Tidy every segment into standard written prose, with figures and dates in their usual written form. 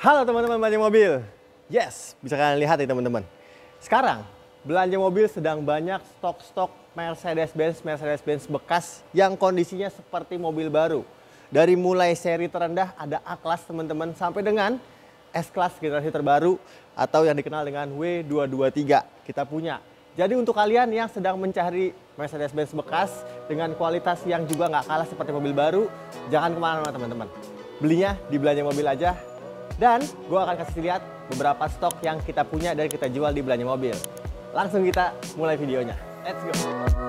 Halo teman-teman belanja mobil. Yes, bisa kalian lihat ya teman-teman. Sekarang belanja mobil sedang banyak stok-stok Mercedes-Benz bekas yang kondisinya seperti mobil baru. Dari mulai seri terendah ada A-Class teman-teman sampai dengan S-Class generasi terbaru atau yang dikenal dengan W223 kita punya. Jadi untuk kalian yang sedang mencari Mercedes-Benz bekas dengan kualitas yang juga nggak kalah seperti mobil baru, jangan kemana-mana teman-teman. Belinya di belanja mobil aja. Dan gue akan kasih lihat beberapa stok yang kita punya dan kita jual di belanja mobil. Langsung kita mulai videonya. Let's go!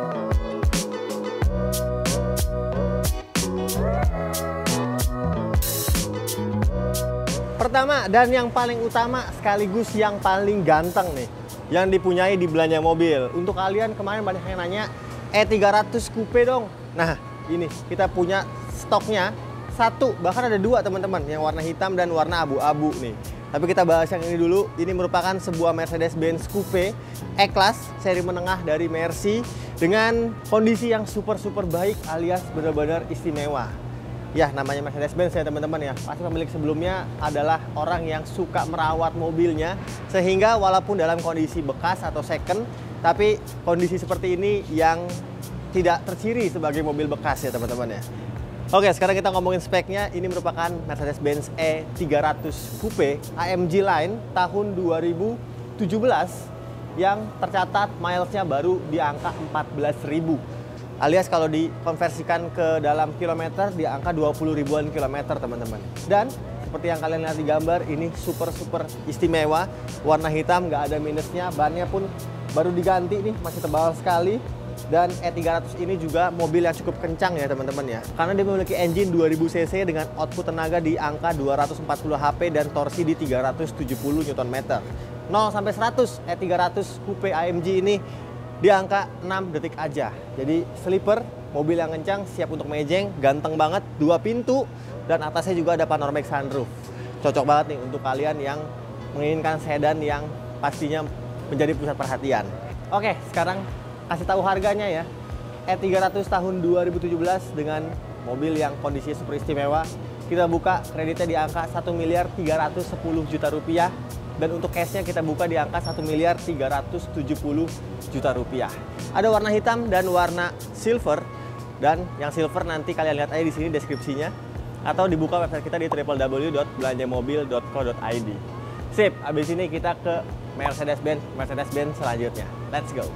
Pertama dan yang paling utama sekaligus yang paling ganteng nih, yang dipunyai di belanja mobil. Untuk kalian kemarin banyak yang nanya, E300 Coupe dong. Nah ini kita punya stoknya. Satu, bahkan ada dua teman-teman, yang warna hitam dan warna abu-abu nih. Tapi kita bahas yang ini dulu. Ini merupakan sebuah Mercedes-Benz Coupe E-Class seri menengah dari Mercy dengan kondisi yang super baik alias benar-benar istimewa. Ya namanya Mercedes-Benz ya teman-teman ya. Pasti pemilik sebelumnya adalah orang yang suka merawat mobilnya sehingga walaupun dalam kondisi bekas atau second, tapi kondisi seperti ini yang tidak terciri sebagai mobil bekas ya teman-teman ya. Oke, sekarang kita ngomongin speknya. Ini merupakan Mercedes-Benz E300 Coupe AMG Line tahun 2017 yang tercatat milesnya baru di angka 14.000. Alias kalau dikonversikan ke dalam kilometer di angka 20 ribuan kilometer teman-teman. Dan seperti yang kalian lihat di gambar, ini super istimewa. Warna hitam, nggak ada minusnya. Bannya pun baru diganti nih, masih tebal sekali. Dan E300 ini juga mobil yang cukup kencang ya teman-teman ya. Karena dia memiliki engine 2000 cc dengan output tenaga di angka 240 HP dan torsi di 370 Nm. 0 sampai 100 E300 Coupe AMG ini di angka 6 detik aja. Jadi sleeper, mobil yang kencang, siap untuk mejeng, ganteng banget, 2 pintu dan atasnya juga ada panoramic sunroof. Cocok banget nih untuk kalian yang menginginkan sedan yang pastinya menjadi pusat perhatian. Oke, sekarang kasih tahu harganya ya. E300 tahun 2017 dengan mobil yang kondisinya super istimewa. Kita buka kreditnya di angka 1.310 juta rupiah. Dan untuk cashnya kita buka di angka 1.370 juta rupiah. Ada warna hitam dan warna silver. Dan yang silver nanti kalian lihat aja di sini deskripsinya. Atau dibuka website kita di www.belanjamobil.co.id. Sip, abis ini kita ke Mercedes-Benz selanjutnya. Let's go!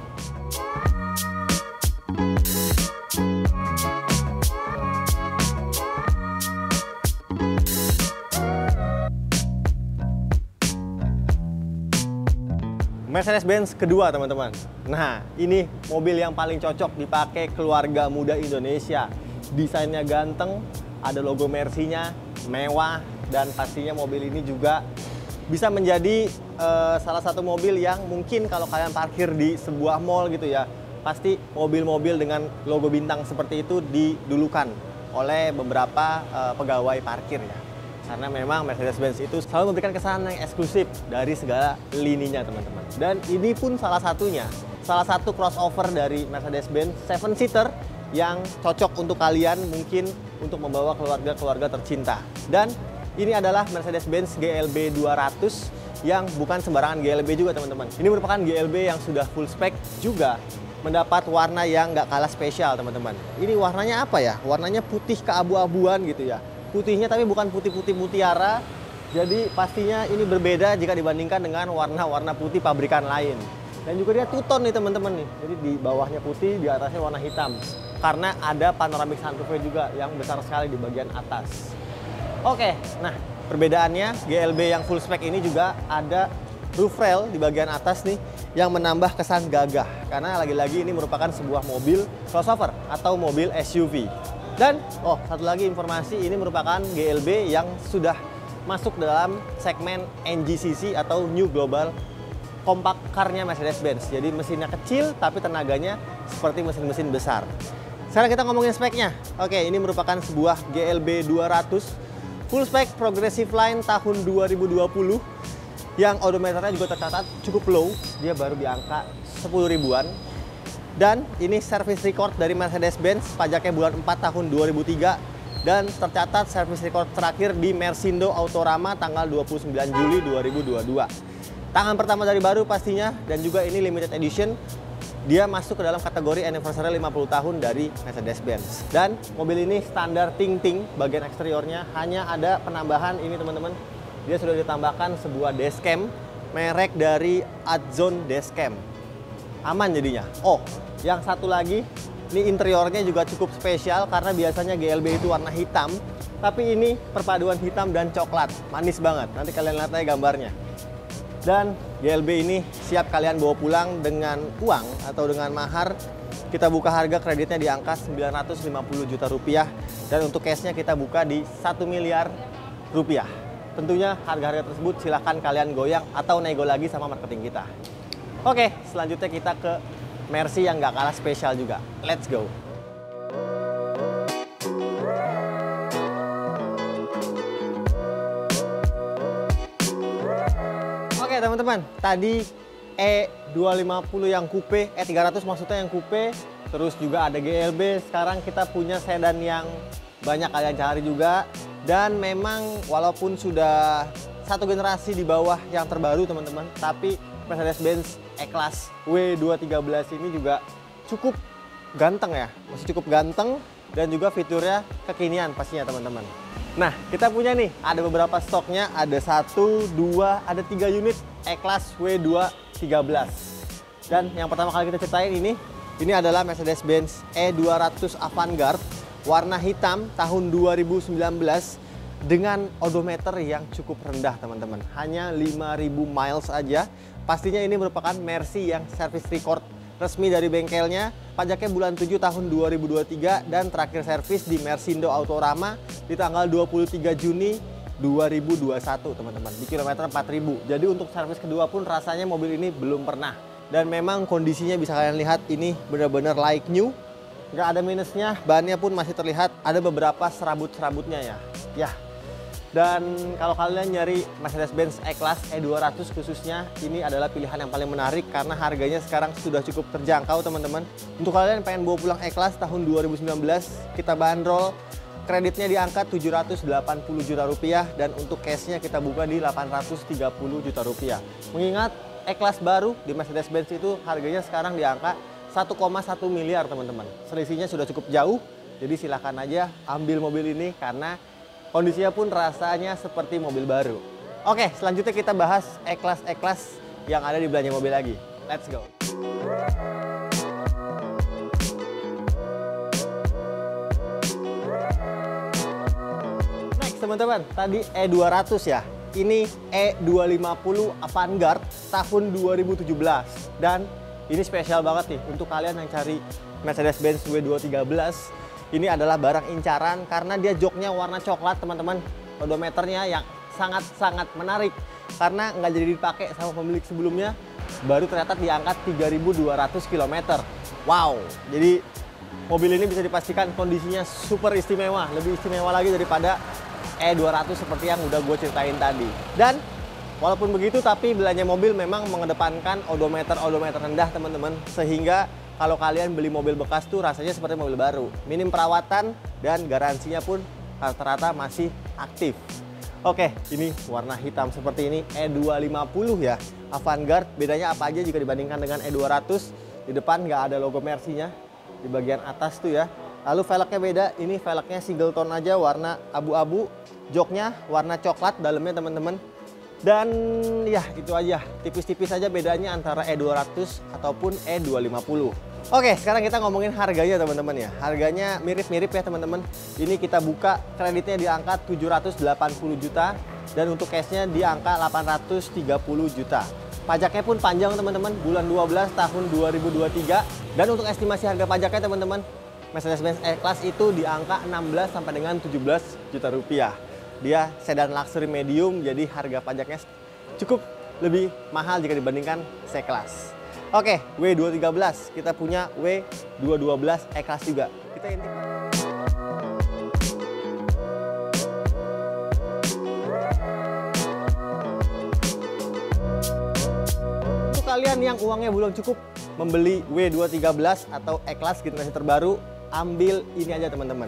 Mercedes-Benz kedua teman-teman. Nah ini mobil yang paling cocok dipakai keluarga muda Indonesia. Desainnya ganteng, ada logo Mercy-nya, mewah, dan pastinya mobil ini juga bisa menjadi salah satu mobil yang mungkin kalau kalian parkir di sebuah mall gitu ya, pasti mobil-mobil dengan logo bintang seperti itu didulukan oleh beberapa pegawai parkir ya. Karena memang Mercedes-Benz itu selalu memberikan kesan yang eksklusif dari segala lininya teman-teman. Dan ini pun salah satunya, salah satu crossover dari Mercedes-Benz 7-seater yang cocok untuk kalian mungkin untuk membawa keluarga-keluarga tercinta. Dan ini adalah Mercedes-Benz GLB 200 yang bukan sembarangan GLB juga teman-teman. Ini merupakan GLB yang sudah full spec juga mendapat warna yang nggak kalah spesial teman-teman. Ini warnanya apa ya? Warnanya putih keabu-abuan gitu ya. Putihnya tapi bukan putih-putih mutiara. Jadi pastinya ini berbeda jika dibandingkan dengan warna-warna putih pabrikan lain. Dan juga dia two-tone nih teman-teman nih. Jadi di bawahnya putih, di atasnya warna hitam. Karena ada panoramic sunroofnya juga yang besar sekali di bagian atas. Oke, nah perbedaannya GLB yang full spec ini juga ada roof rail di bagian atas nih yang menambah kesan gagah. Karena lagi-lagi ini merupakan sebuah mobil crossover atau mobil SUV. Dan, satu lagi informasi, ini merupakan GLB yang sudah masuk dalam segmen NGCC atau New Global Compact Car-nya Mercedes-Benz. Jadi mesinnya kecil, tapi tenaganya seperti mesin-mesin besar. Sekarang kita ngomongin speknya. Oke, ini merupakan sebuah GLB 200 full spec Progressive Line tahun 2020 yang odometernya juga tercatat cukup low. Dia baru di angka 10 ribuan. Dan ini service record dari Mercedes-Benz, pajaknya bulan 4 tahun 2003 dan tercatat service record terakhir di Mersindo Autorama tanggal 29 Juli 2022. Tangan pertama dari baru pastinya, dan juga ini limited edition. Dia masuk ke dalam kategori anniversary 50 tahun dari Mercedes-Benz. Dan mobil ini standar ting-ting, bagian eksteriornya hanya ada penambahan ini teman-teman. Dia sudah ditambahkan sebuah dashcam merek dari Adzone Dashcam. Aman jadinya. Oh, yang satu lagi, ini interiornya juga cukup spesial karena biasanya GLB itu warna hitam, tapi ini perpaduan hitam dan coklat. Manis banget. Nanti kalian lihat aja gambarnya. Dan GLB ini siap kalian bawa pulang dengan uang atau dengan mahar. Kita buka harga kreditnya di angka 950 juta rupiah. Dan untuk cashnya kita buka di 1 miliar rupiah. Tentunya harga-harga tersebut silahkan kalian goyang atau nego lagi sama marketing kita. Oke, selanjutnya kita ke Mercy yang gak kalah spesial juga. Let's go! Oke teman-teman, tadi E250 yang coupe, E300 maksudnya yang coupe, terus juga ada GLB, sekarang kita punya sedan yang banyak kalian cari juga. Dan memang walaupun sudah satu generasi di bawah yang terbaru teman-teman, tapi Mercedes-Benz E-Class W213 ini juga cukup ganteng ya, masih cukup ganteng dan juga fiturnya kekinian pastinya teman-teman. Nah, kita punya nih, ada beberapa stoknya, ada 1, 2, ada 3 unit E-Class W213. Dan yang pertama kali kita ceritain ini adalah Mercedes-Benz E200 Avantgarde, warna hitam tahun 2019 dengan odometer yang cukup rendah teman-teman. Hanya 5.000 miles aja. Pastinya ini merupakan Mercy yang service record resmi dari bengkelnya. Pajaknya bulan 7 tahun 2023 dan terakhir servis di Mersindo Autorama di tanggal 23 Juni 2021 teman-teman, di kilometer 4.000. Jadi untuk servis kedua pun rasanya mobil ini belum pernah. Dan memang kondisinya bisa kalian lihat ini benar-benar like new. Nggak ada minusnya, bannya pun masih terlihat ada beberapa serabut-serabutnya ya. Ya. Dan kalau kalian nyari Mercedes-Benz E-Class E200 khususnya, ini adalah pilihan yang paling menarik karena harganya sekarang sudah cukup terjangkau teman-teman. Untuk kalian yang pengen bawa pulang E-Class tahun 2019, kita bandrol kreditnya di angka 780 juta rupiah dan untuk cashnya kita buka di 830 juta rupiah. Mengingat E-Class baru di Mercedes-Benz itu harganya sekarang di angka 1,1 miliar teman-teman. Selisihnya sudah cukup jauh, jadi silahkan aja ambil mobil ini karena kondisinya pun rasanya seperti mobil baru. Oke, selanjutnya kita bahas E-Class yang ada di belanja mobil lagi. Let's go! Next teman-teman, tadi E200 ya. Ini E250 Avantgarde tahun 2017. Dan ini spesial banget nih untuk kalian yang cari Mercedes-Benz W213. Ini adalah barang incaran karena dia joknya warna coklat teman-teman. Odometernya yang sangat-sangat menarik karena nggak jadi dipakai sama pemilik sebelumnya. Baru ternyata di angka 3.200 km. Wow, jadi mobil ini bisa dipastikan kondisinya super istimewa. Lebih istimewa lagi daripada E200 seperti yang udah gue ceritain tadi. Dan walaupun begitu tapi belanja mobil memang mengedepankan odometer rendah teman-teman. Sehingga kalau kalian beli mobil bekas tuh rasanya seperti mobil baru. Minim perawatan dan garansinya pun rata-rata masih aktif. Oke, ini warna hitam seperti ini E250 ya. Avantgarde, bedanya apa aja jika dibandingkan dengan E200? Di depan nggak ada logo Mercy-nya. Di bagian atas tuh ya. Lalu velgnya beda, ini velgnya single tone aja warna abu-abu. Joknya warna coklat dalamnya teman-teman. Dan ya itu aja, tipis-tipis aja bedanya antara E200 ataupun E250. Oke, sekarang kita ngomongin harganya teman-teman ya. Harganya mirip-mirip ya teman-teman. Ini kita buka kreditnya di angka 780 juta dan untuk cashnya di angka 830 juta. Pajaknya pun panjang teman-teman, bulan 12 tahun 2023. Dan untuk estimasi harga pajaknya teman-teman, Mercedes-Benz E-Class itu di angka 16 sampai dengan 17 juta rupiah. Dia sedan luxury medium, jadi harga pajaknya cukup lebih mahal jika dibandingkan C-Class. Oke, W213, kita punya W212 E-Class juga. Kita intip. Untuk kalian yang uangnya belum cukup membeli W213 atau E-Class generasi terbaru, ambil ini aja teman-teman.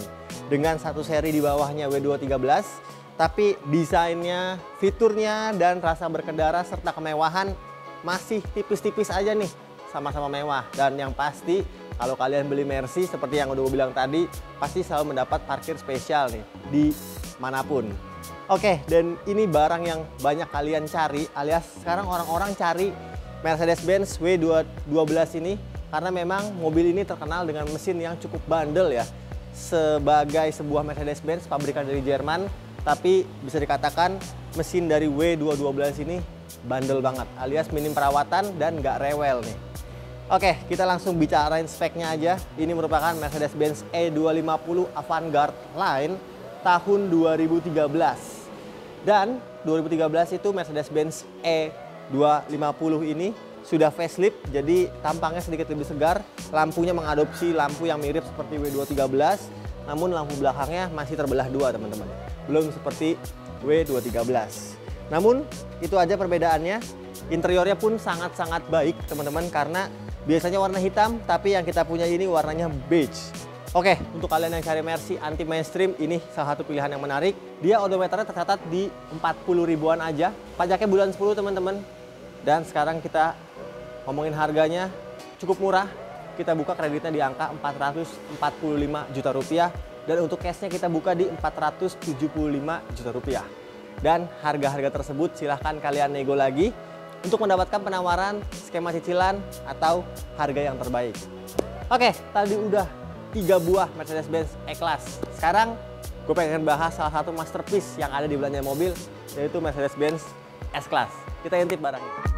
dengan satu seri di bawahnya W213, tapi desainnya, fiturnya, dan rasa berkendara serta kemewahan masih tipis-tipis aja nih, sama-sama mewah. Dan yang pasti kalau kalian beli Mercy seperti yang udah gue bilang tadi, pasti selalu mendapat parkir spesial nih di manapun. Oke, dan ini barang yang banyak kalian cari, alias sekarang orang-orang cari Mercedes-Benz W212 ini karena memang mobil ini terkenal dengan mesin yang cukup bandel ya. Sebagai sebuah Mercedes-Benz pabrikan dari Jerman, tapi bisa dikatakan mesin dari W212 ini bandel banget, alias minim perawatan dan nggak rewel nih. Oke, kita langsung bicarain speknya aja. Ini merupakan Mercedes-Benz E250 Avantgarde Line tahun 2013. Dan 2013 itu Mercedes-Benz E250 ini sudah facelift, jadi tampangnya sedikit lebih segar. Lampunya mengadopsi lampu yang mirip seperti W213, namun lampu belakangnya masih terbelah dua, teman-teman. Belum seperti W213. Namun, itu aja perbedaannya. Interiornya pun sangat-sangat baik, teman-teman, karena biasanya warna hitam, tapi yang kita punya ini warnanya beige. Oke, untuk kalian yang cari Mercy anti mainstream, ini salah satu pilihan yang menarik. Dia odometernya tercatat di 40 ribuan aja. Pajaknya bulan 10, teman-teman. Dan sekarang kita ngomongin harganya cukup murah. Kita buka kreditnya di angka 445 juta rupiah. Dan untuk cashnya kita buka di 475 juta rupiah. Dan harga-harga tersebut silahkan kalian nego lagi untuk mendapatkan penawaran, skema cicilan, atau harga yang terbaik. Oke, tadi udah 3 buah Mercedes-Benz E-Class. Sekarang gue pengen bahas salah satu masterpiece yang ada di belanja mobil, yaitu Mercedes-Benz S-Class. Kita intip barangnya.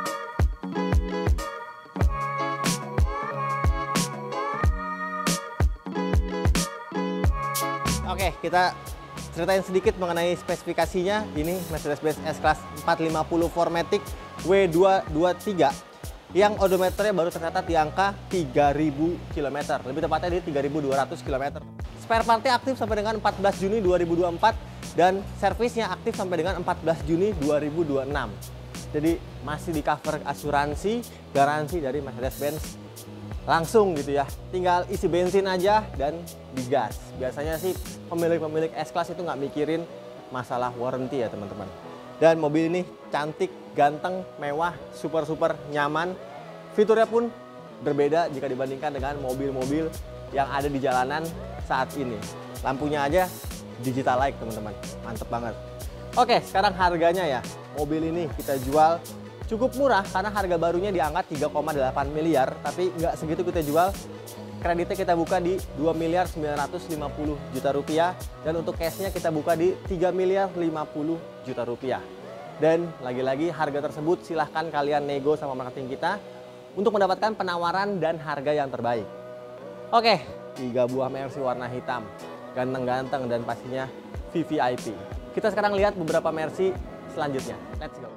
Oke, kita ceritain sedikit mengenai spesifikasinya. Ini Mercedes-Benz S-Class 450 4MATIC W223 yang odometernya baru tercatat di angka 3000 km, lebih tepatnya di 3200 km. Spare partnya aktif sampai dengan 14 Juni 2024 dan servisnya aktif sampai dengan 14 Juni 2026. Jadi masih di cover asuransi, garansi dari Mercedes-Benz langsung gitu ya. Tinggal isi bensin aja dan digas. Biasanya sih pemilik-pemilik S-Class itu nggak mikirin masalah warranty ya, teman-teman. Dan mobil ini cantik, ganteng, mewah, super nyaman. Fiturnya pun berbeda jika dibandingkan dengan mobil-mobil yang ada di jalanan saat ini. Lampunya aja digital like, teman-teman. Mantep banget. Oke, sekarang harganya ya. Mobil ini kita jual cukup murah karena harga barunya di angka 3,8 miliar. Tapi nggak segitu kita jual. Kreditnya kita buka di 2 miliar 950 juta rupiah. Dan untuk cashnya kita buka di 3 miliar 50 juta rupiah. Dan lagi-lagi harga tersebut silahkan kalian nego sama marketing kita untuk mendapatkan penawaran dan harga yang terbaik. Oke, 3 buah Mercy warna hitam. Ganteng-ganteng dan pastinya VVIP. Kita sekarang lihat beberapa Mercy selanjutnya. Let's go.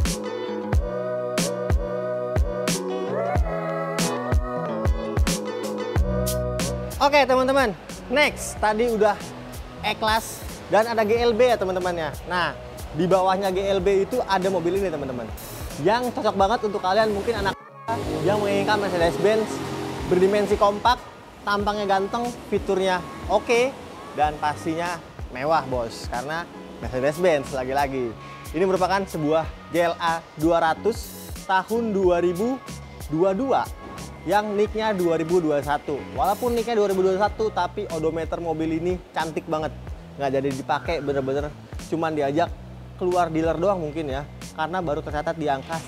Oke, teman-teman. Next, tadi udah E-Class dan ada GLB ya, teman-teman ya. Nah, di bawahnya GLB itu ada mobil ini, teman-teman. Yang cocok banget untuk kalian, mungkin anak yang menginginkan Mercedes-Benz berdimensi kompak, tampangnya ganteng, fiturnya oke, dan pastinya mewah, bos. Karena Mercedes-Benz lagi-lagi. Ini merupakan sebuah GLA 200 tahun 2022 yang nicknya 2021. Walaupun nicknya 2021, tapi odometer mobil ini cantik banget. Nggak jadi dipakai, bener-bener cuman diajak keluar dealer doang mungkin ya. Karena baru tercatat di angka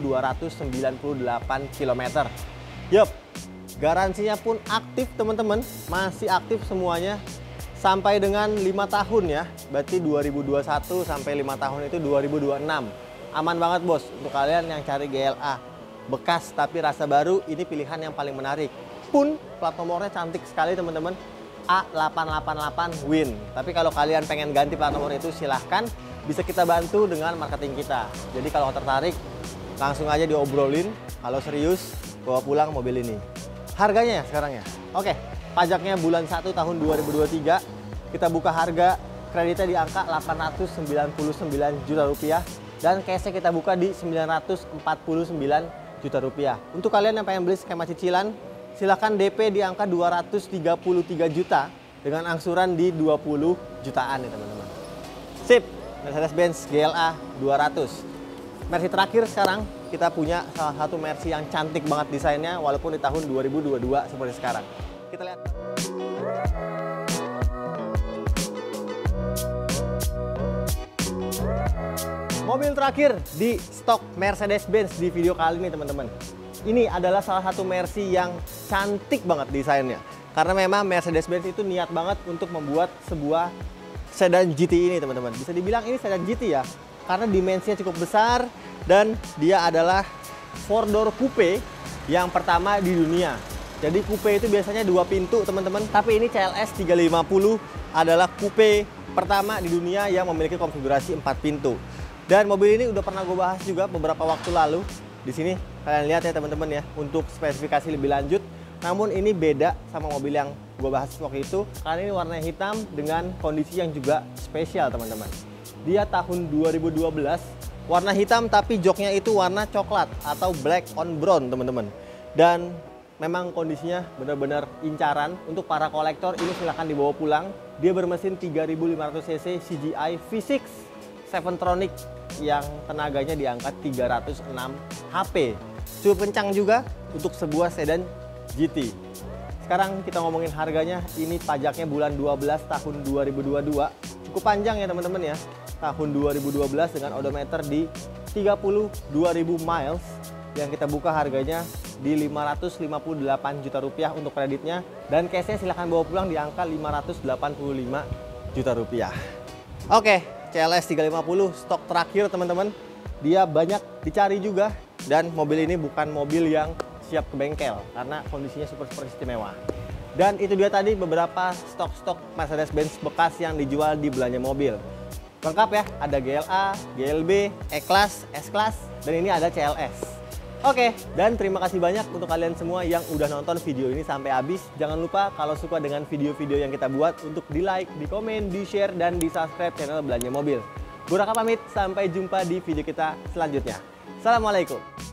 1298 km. Yup, garansinya pun aktif, teman-teman. Masih aktif semuanya. Sampai dengan 5 tahun ya. Berarti 2021 sampai 5 tahun itu 2026. Aman banget, bos. Untuk kalian yang cari GLA bekas tapi rasa baru, ini pilihan yang paling menarik. Pun plat nomornya cantik sekali, teman-teman. A888 Win. Tapi kalau kalian pengen ganti plat nomor itu silahkan, bisa kita bantu dengan marketing kita. Jadi kalau tertarik langsung aja diobrolin. Kalau serius bawa pulang mobil ini. Harganya ya sekarang ya. Oke, pajaknya bulan 1 tahun 2023. Kita buka harga kreditnya di angka 899 juta rupiah dan cashnya kita buka di 949 juta rupiah. Untuk kalian yang pengen beli skema cicilan, silahkan DP di angka 233 juta dengan angsuran di 20 jutaan nih teman-teman. Sip, Mercedes-Benz GLA 200. Mercy terakhir sekarang kita punya salah satu Mercy yang cantik banget desainnya walaupun di tahun 2022 seperti sekarang. Kita lihat. Mobil terakhir di stok Mercedes-Benz di video kali ini teman-teman. Ini adalah salah satu Mercy yang cantik banget desainnya. Karena memang Mercedes-Benz itu niat banget untuk membuat sebuah sedan GT ini teman-teman. Bisa dibilang ini sedan GT ya. Karena dimensinya cukup besar dan dia adalah 4-door coupe yang pertama di dunia. Jadi coupe itu biasanya 2 pintu teman-teman. Tapi ini CLS 350 adalah coupe pertama di dunia yang memiliki konfigurasi 4 pintu. Dan mobil ini udah pernah gue bahas juga beberapa waktu lalu. Di sini kalian lihat ya teman-teman ya, untuk spesifikasi lebih lanjut. Namun ini beda sama mobil yang gue bahas waktu itu, karena ini warna hitam dengan kondisi yang juga spesial teman-teman. Dia tahun 2012, warna hitam tapi joknya itu warna coklat atau black on brown teman-teman. Dan memang kondisinya benar-benar incaran. Untuk para kolektor ini silahkan dibawa pulang. Dia bermesin 3500 cc CGI V6 7tronic yang tenaganya di angka 306 HP. Cukup kencang juga untuk sebuah sedan GT. Sekarang kita ngomongin harganya. Ini pajaknya bulan 12 tahun 2022. Cukup panjang ya teman-teman ya. Tahun 2012 dengan odometer di 32.000 miles. Yang kita buka harganya di 558 juta rupiah untuk kreditnya. Dan cashnya silahkan bawa pulang di angka 585 juta rupiah. Oke, CLS 350 stok terakhir teman-teman. Dia banyak dicari juga. Dan mobil ini bukan mobil yang siap ke bengkel karena kondisinya super istimewa. Dan itu dia tadi beberapa stok-stok Mercedes-Benz bekas yang dijual di Belanja Mobil. Lengkap ya, ada GLA, GLB, E-Class, S-Class, dan ini ada CLS. Oke, dan terima kasih banyak untuk kalian semua yang udah nonton video ini sampai habis. Jangan lupa kalau suka dengan video-video yang kita buat untuk di like, di komen, di share, dan di subscribe channel Belanja Mobil. Gue Raka pamit, sampai jumpa di video kita selanjutnya. Assalamualaikum.